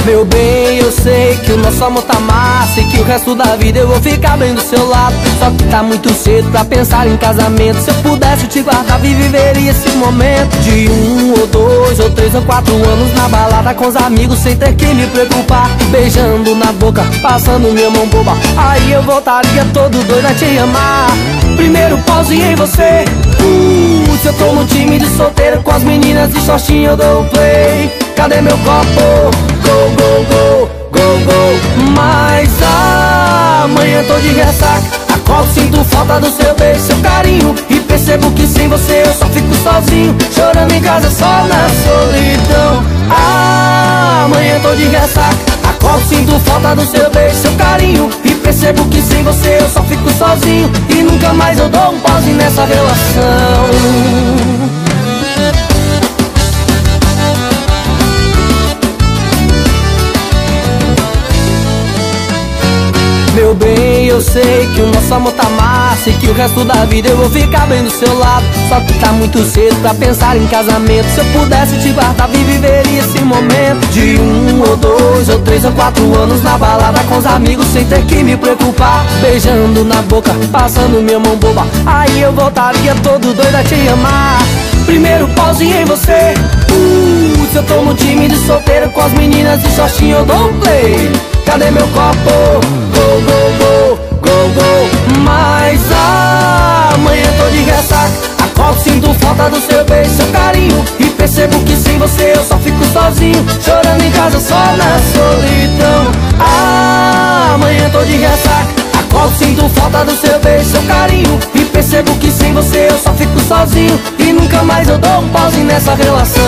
Meu bem, eu sei que o nosso amor tá massa e que o resto da vida eu vou ficar bem do seu lado. Só que tá muito cedo pra pensar em casamento. Se eu pudesse eu te guardava e viveria esse momento de 1 ou 2 ou 3 ou 4 anos na balada com os amigos sem ter que me preocupar, beijando na boca, passando minha mão boba. Aí eu voltaria todo doido a te amar. Primeiro pause em você. Se eu tô no time de solteiro com as meninas de shortinho eu dou play. Cadê meu copo? Go, go, go, go, go. Mas amanhã tô de ressaca. Acordo, sinto falta do seu beijo, seu carinho, e percebo que sem você eu só fico sozinho, chorando em casa só na solidão. Amanhã tô de ressaca. Acordo, sinto falta do seu beijo, seu carinho, e percebo que sem você eu só fico sozinho, e nunca mais eu dou um pause nessa relação. Meu bem, eu sei que o nosso amor tá massa e que o resto da vida eu vou ficar bem do seu lado. Só que tá muito cedo pra pensar em casamento. Se eu pudesse eu te guardava e viveria esse momento de 1 ou 2 ou 3 ou 4 anos na balada com os amigos sem ter que me preocupar, beijando na boca, passando minha mão boba. Aí eu voltaria todo doido a te amar. Primeiro pause em você. Se eu tô no time de solteiro com as meninas de shortinho eu dou play. Cadê meu copo? Go, go, go, go, go. Mas amanhã tô de ressaca. Acordo, sinto falta do seu beijo, seu carinho, e percebo que sem você eu só fico sozinho, chorando em casa só na solidão. Amanhã tô de ressaca. Acordo, sinto falta do seu beijo, seu carinho, e percebo que sem você eu só fico sozinho, e nunca mais eu dou um pause nessa relação.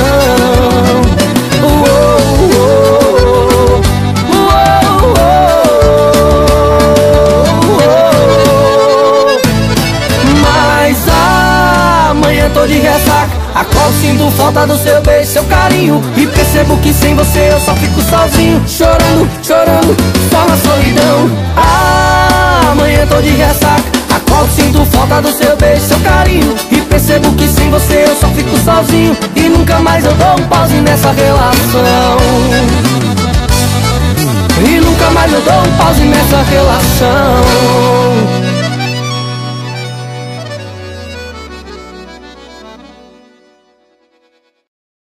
Tô de ressaca. Acordo, sinto falta do seu beijo, seu carinho, e percebo que sem você eu só fico sozinho, chorando, chorando, só na solidão. Amanhã tô de ressaca. Acordo, sinto falta do seu beijo, seu carinho, e percebo que sem você eu só fico sozinho, e nunca mais eu dou um pause nessa relação. E nunca mais eu dou um pause nessa relação.